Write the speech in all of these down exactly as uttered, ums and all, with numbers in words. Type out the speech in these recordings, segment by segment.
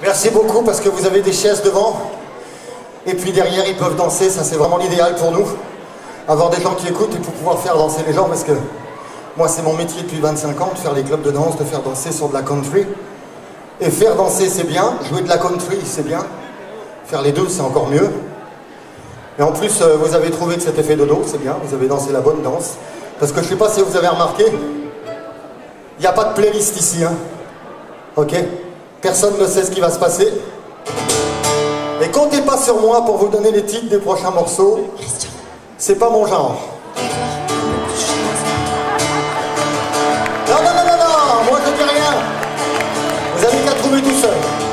Merci beaucoup parce que vous avez des chaises devant. Et puis derrière, ils peuvent danser. Ça, c'est vraiment l'idéal pour nous. Avoir des gens qui écoutent et pour pouvoir faire danser les gens. Parce que moi, c'est mon métier depuis vingt-cinq ans, de faire les clubs de danse, de faire danser sur de la country. Et faire danser, c'est bien. Jouer de la country, c'est bien. Faire les deux, c'est encore mieux. Et en plus, euh, vous avez trouvé que c'était fait dodo, c'est bien. Vous avez dansé la bonne danse. Parce que je sais pas si vous avez remarqué, il n'y a pas de playlist ici, hein. Ok? Personne ne sait ce qui va se passer. Et comptez pas sur moi pour vous donner les titres des prochains morceaux. C'est pas mon genre. Non, non, non, non, non, moi je dis rien. Vous avez qu'à trouver tout seul.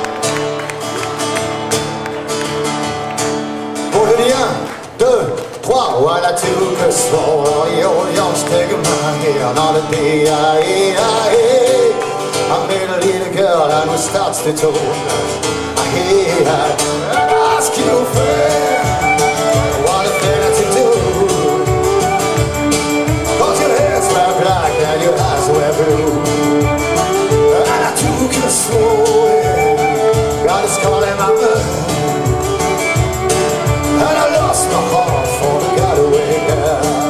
Bon, je dis un, deux, trois. While I took a slow, your young stick in my hair, not a day, I, I, I met a little girl and we starts to talk. I hear her ask you friend, what a thing to do. Cause your hair's were black and your eyes were blue. And I took you slow, God is calling my name. And I lost my heart for the getaway girl.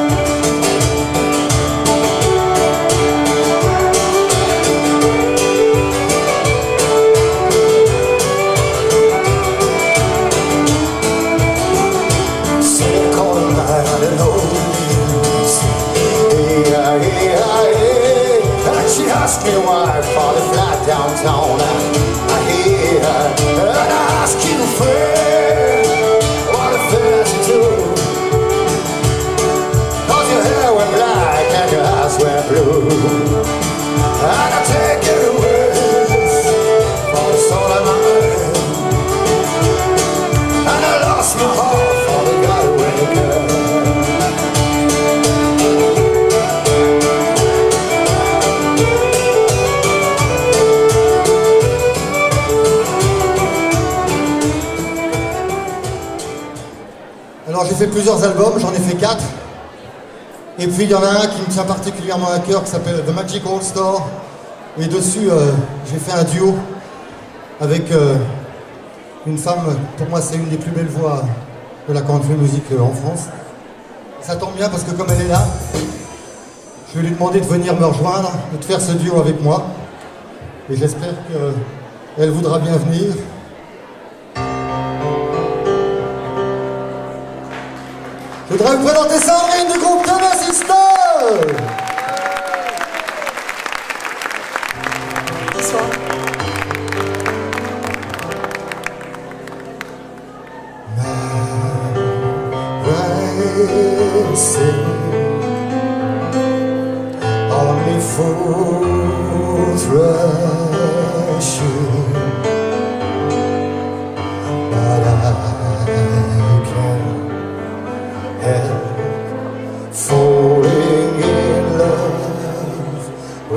She asked me why for the flat downtown. I hear her and I ask you, friend, what a thing to do. Cause your hair went black and your eyes were blue. And I take it away for the soul of my mind. And I lost my heart for the getaway girl. Alors j'ai fait plusieurs albums, j'en ai fait quatre. Et puis il y en a un qui me tient particulièrement à cœur qui s'appelle The Magic All Star. Et dessus euh, j'ai fait un duo avec euh, une femme, pour moi c'est une des plus belles voix de la country music euh, en France. Ça tombe bien parce que comme elle est là, je vais lui demander de venir me rejoindre et de faire ce duo avec moi. Et j'espère qu'elle voudra bien venir. Je voudrais vous présenter Sandrine du groupe Thomas Sister. Bonsoir. Only fools rush in, but I can't help falling in love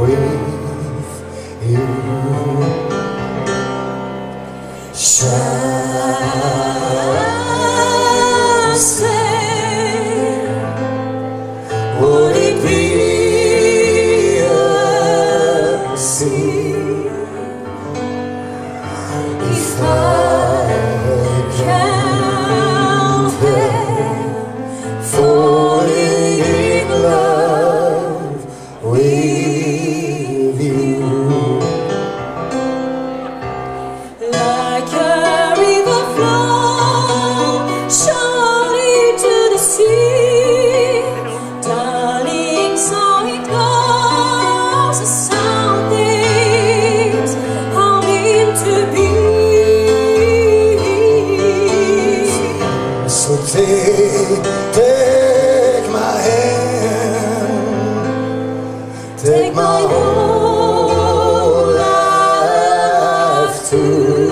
with you. Shall I say, would it be a sin if I can't help falling in love with you? Like a river flow surely to the sea, darling, so it goes. Some things are meant to be. So take, take my hand, take my whole life too.